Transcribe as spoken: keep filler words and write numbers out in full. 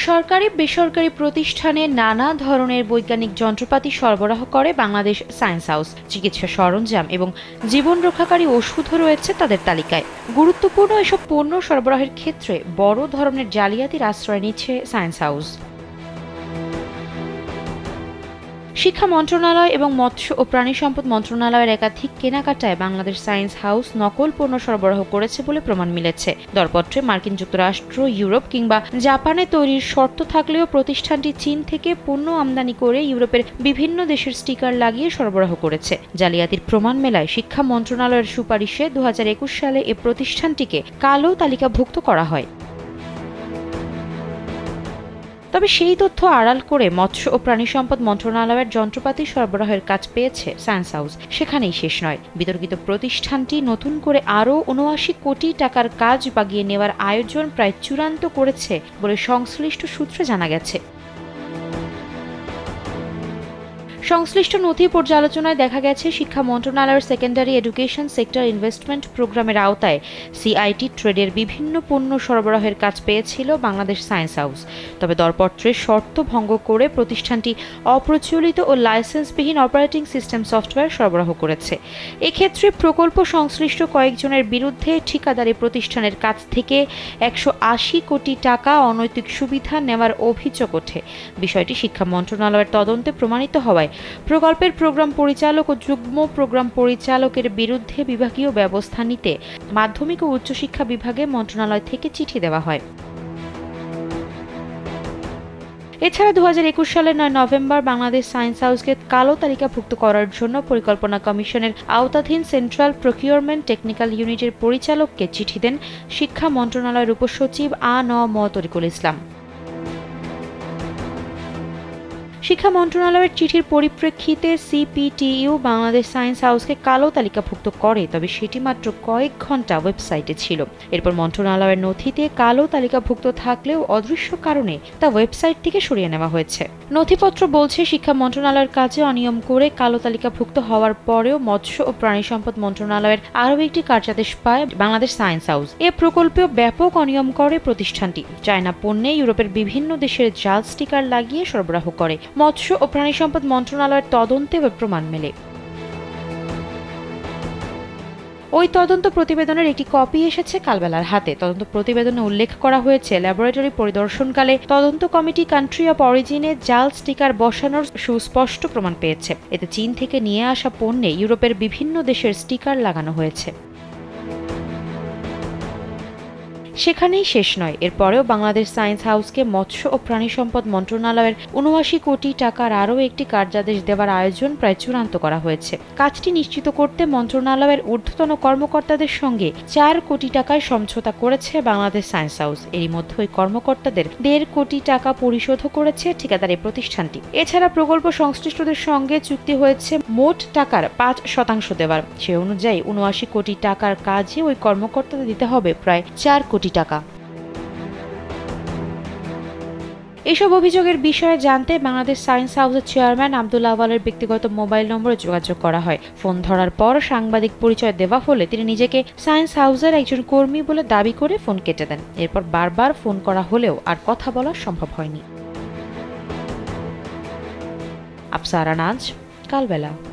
সরকারি বেসরকারি প্রতিষ্ঠানে নানা ধরনের বৈজ্ঞানিক যন্ত্রপাতি সরবরাহ করে বাংলাদেশ সায়েন্স হাউস। চিকিৎসা সরঞ্জাম এবং জীবন রক্ষাকারী ওষুধও রয়েছে তাদের তালিকায়। গুরুত্বপূর্ণ এসব পণ্য সরবরাহের ক্ষেত্রে বড় ধরনের জালিয়াতির আশ্রয় নিচ্ছে সায়েন্স হাউস। শিক্ষা মন্ত্রণালয় এবং মৎস্য ও প্রাণী সম্পদ মন্ত্রণালয়ের একাধিক কেনাকাটায় বাংলাদেশ সায়েন্স হাউস নকল পণ্য সরবরাহ করেছে বলে প্রমাণ মিলেছে। দরপত্রে মার্কিন যুক্তরাষ্ট্র, ইউরোপ কিংবা জাপানে তৈরির শর্ত থাকলেও প্রতিষ্ঠানটি চীন থেকে পণ্য আমদানি করে ইউরোপের বিভিন্ন দেশের স্টিকার লাগিয়ে সরবরাহ করেছে। জালিয়াতির প্রমাণ মেলায় শিক্ষা মন্ত্রণালয়ের সুপারিশে দু হাজার একুশ সালে এ প্রতিষ্ঠানটিকে কালো তালিকাভুক্ত করা হয়। তবে সেই তথ্য আড়াল করে মৎস্য ও প্রাণী সম্পদ মন্ত্রণালয়ের যন্ত্রপাতি সরবরাহের কাজ পেয়েছে সায়েন্স হাউস। সেখানেই শেষ নয়, বিতর্কিত প্রতিষ্ঠানটি নতুন করে আরও উনআশি কোটি টাকার কাজ বাগিয়ে নেওয়ার আয়োজন প্রায় চূড়ান্ত করেছে বলে সংশ্লিষ্ট সূত্রে জানা গেছে। সংশ্লিষ্ট নথি পর্যালোচনায় দেখা গেছে, শিক্ষা মন্ত্রণালয়ের সেকেন্ডারি এডুকেশন সেক্টর ইনভেস্টমেন্ট প্রোগ্রামের আওতায় সিআইটি ট্রেডের বিভিন্ন পণ্য সরবরাহের কাজ পেয়েছিল বাংলাদেশ সায়েন্স হাউস। তবে দরপত্রের শর্ত ভঙ্গ করে প্রতিষ্ঠানটি অপ্রচলিত ও লাইসেন্সবিহীন অপারেটিং সিস্টেম সফটওয়্যার সরবরাহ করেছে। এক্ষেত্রে প্রকল্প সংশ্লিষ্ট কয়েকজনের বিরুদ্ধে ঠিকাদারি প্রতিষ্ঠানের কাছ থেকে একশো আশি কোটি টাকা অনৈতিক সুবিধা নেওয়ার অভিযোগ ওঠে। বিষয়টি শিক্ষা মন্ত্রণালয়ের তদন্তে প্রমাণিত হওয়ায় প্রকল্পের প্রোগ্রাম পরিচালক ও যুগ্ম প্রোগ্রাম পরিচালকের বিরুদ্ধে বিভাগীয় ব্যবস্থা নিতে মাধ্যমিক ও উচ্চশিক্ষা বিভাগে মন্ত্রণালয় থেকে চিঠি দেওয়া হয়। এছাড়া দু হাজার একুশ সালের নয় নভেম্বর বাংলাদেশ সায়েন্স হাউসকে কালো তালিকাভুক্ত করার জন্য পরিকল্পনা কমিশনের আওতাধীন সেন্ট্রাল প্রকিউরমেন্ট টেকনিক্যাল ইউনিটের পরিচালককে চিঠি দেন শিক্ষা মন্ত্রণালয়ের উপসচিব আ ন ম তরিকুল ইসলাম। শিক্ষা মন্ত্রণালয়ের চিঠির পরিপ্রেক্ষিতে সিপিটিইউ বাংলাদেশ সায়েন্স হাউসকে কালো তালিকাভুক্ত করে, তবে সেটি মাত্র কয়েক ঘন্টা ওয়েবসাইটে ছিল। এরপর মন্ত্রণালয়ের নথিতে কালো তালিকাভুক্ত থাকলেও অদৃশ্য কারণে তা ওয়েবসাইট থেকে সরিয়ে নেওয়া হয়েছে। নথিপত্র বলছে, শিক্ষা মন্ত্রণালয়ের কাজে অনিয়ম করে কালো তালিকাভুক্ত হওয়ার পরেও মৎস্য ও প্রাণী সম্পদ মন্ত্রণালয়ের আরও একটি কার্যাদেশ পায় বাংলাদেশ সায়েন্স হাউস। এ প্রকল্পেও ব্যাপক অনিয়ম করে প্রতিষ্ঠানটি। চায়না পণ্যে ইউরোপের বিভিন্ন দেশের জাল স্টিকার লাগিয়ে সরবরাহ করে। মৎস্য ও প্রাণী সম্পদ মন্ত্রণালয়ের তদন্তে প্রমাণ মেলে। ওই তদন্ত প্রতিবেদনের একটি কপি এসেছে কালবেলার হাতে। তদন্ত প্রতিবেদনে উল্লেখ করা হয়েছে, ল্যাবরেটরি পরিদর্শনকালে তদন্ত কমিটি কান্ট্রি অফ অরিজিনে জাল স্টিকার বসানোর সুস্পষ্ট প্রমাণ পেয়েছে। এতে চীন থেকে নিয়ে আসা পণ্যে ইউরোপের বিভিন্ন দেশের স্টিকার লাগানো হয়েছে। সেখানেই শেষ নয়, এরপরেও বাংলাদেশ সায়েন্স হাউসকে মৎস্য ও প্রাণী সম্পদ মন্ত্রণালয়ের উনআশি কোটি টাকার আরও একটি কার্যাদেশ দেওয়ার আয়োজন প্রায় চূড়ান্ত করা হয়েছে। কাজটি নিশ্চিত করতে মন্ত্রণালয়ের ঊর্ধ্বতন কর্মকর্তাদের সঙ্গে চার কোটি টাকায় সমঝোতা করেছে বাংলাদেশ সায়েন্স হাউস। এরই মধ্যে ওই কর্মকর্তাদের দেড় কোটি টাকা পরিশোধও করেছে ঠিকাদারি প্রতিষ্ঠানটি। এছাড়া প্রকল্প সংশ্লিষ্টদের সঙ্গে চুক্তি হয়েছে মোট টাকার পাঁচ শতাংশ দেওয়ার। সে অনুযায়ী উনআশি কোটি টাকার কাজে ওই কর্মকর্তাদের দিতে হবে প্রায় চার কোটি টাকা। এসব অভিযোগের বিষয়ে জানতে বাংলাদেশ সায়েন্স হাউসের চেয়ারম্যান আব্দুল আওয়ালের ব্যক্তিগত মোবাইল নম্বরে যোগাযোগ করা হয়। ফোন ধরার পর সাংবাদিক পরিচয় দেওয়া হলে তিনি নিজেকে সায়েন্স হাউসের একজন কর্মী বলে দাবি করে ফোন কেটে দেন। এরপর বারবার ফোন করা হলেও আর কথা বলা সম্ভব হয়নি। আফসারা নাজ, কালবেলা।